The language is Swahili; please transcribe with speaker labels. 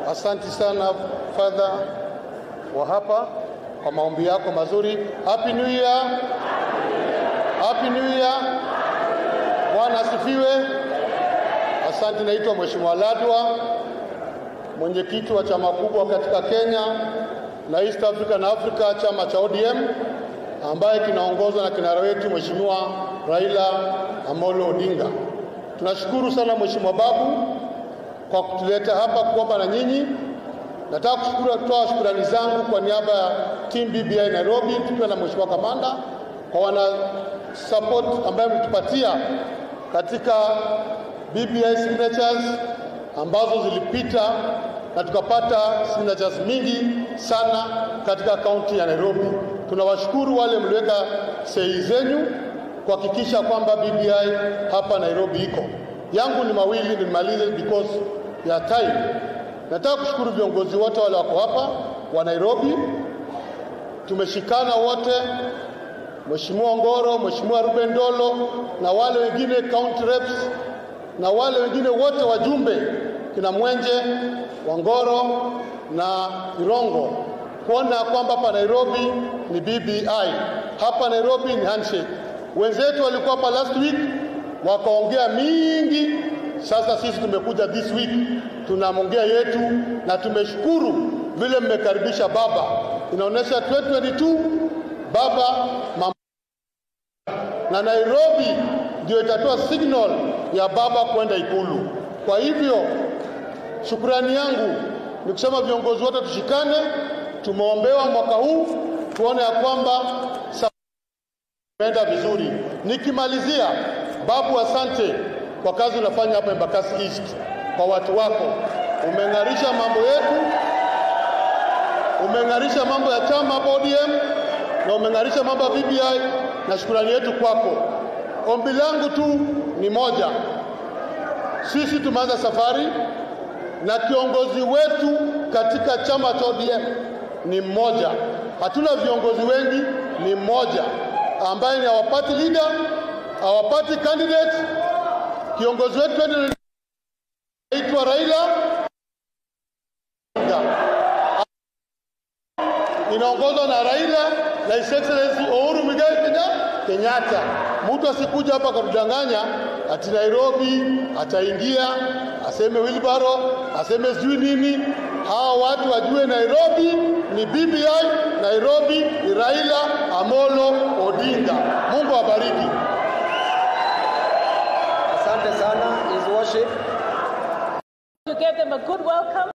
Speaker 1: Asante sana Father wa Hapa kwa maombi yako mazuri. Happy New Year. Happy New Year. Bwana asifiwe. Asante. Naitwa Mheshimiwa Aladwa, mwenyekiti wa chama kubwa katika Kenya na East Africa na Africa, chama cha ODM ambaye kinaongozwa na kinara wetu Mheshimiwa Raila Amolo Odinga. Tunashukuru sana Mheshimiwa Babu kwa kutuleta hapa kuomba na nyinyi. Nataka kutoa shukrani zangu kwa niaba ya team BBI Nairobi, tukiwa na Mheshimiwa Kamanda, kwa wana support ambayo mlitupatia katika BBI signatures ambazo zilipita, na tukapata signatures mingi sana katika kaunti ya Nairobi. Tunawashukuru wale mliweka sei zenyu kuhakikisha kwamba BBI hapa Nairobi iko. Yangu ni mawili, nimalize because ya time. Nataka kushukuru viongozi wote wale wako hapa wa Nairobi. Tumeshikana wote, Mheshimiwa Ngoro, Mheshimiwa Ruben Dolo na wale wengine county reps na wale wengine wote wajumbe kina Mwenje, Wangoro na Irongo, kuona kwamba hapa Nairobi ni BBI. Hapa Nairobi ni handshake. Wenzetu walikuwa hapa last week wakaongea mingi. Sasa sisi tumekuja this week tunaongea yetu, na tumeshukuru vile mmekaribisha baba. Inaonyesha 2022 baba na Nairobi ndio itatoa signal ya baba kwenda Ikulu. Kwa hivyo shukrani yangu ni kusema viongozi wote tushikane, tumeombewa mwaka huu, tuone ya kwamba tunaenda vizuri. Nikimalizia, Babu, asante kwa kazi unafanya hapa Embakasi East kwa watu wako. Umeng'arisha mambo yetu, umeng'arisha mambo ya chama hapa ODM, na umeng'arisha mambo ya BBI, na shukrani yetu kwako. Ombi langu tu ni moja. Sisi tumeanza safari na kiongozi wetu katika chama cha ODM ni mmoja. Hatuna viongozi wengi, ni mmoja ambaye ni our party leader, our party candidate. Kiongozi wetu anaitwa Raila, inaongozwa na Raila na His Excellency Uhuru Muigai Kenyatta. Mtu asikuja hapa kutudanganya ati Nairobi ataingia aseme Wheelbarrow, aseme sijui nini. Hawa watu wajue Nairobi ni BBI, Nairobi ni Raila Amolo Odinga. Mungu awabariki.
Speaker 2: Asante sana, His Worship.
Speaker 3: To give them a good welcome.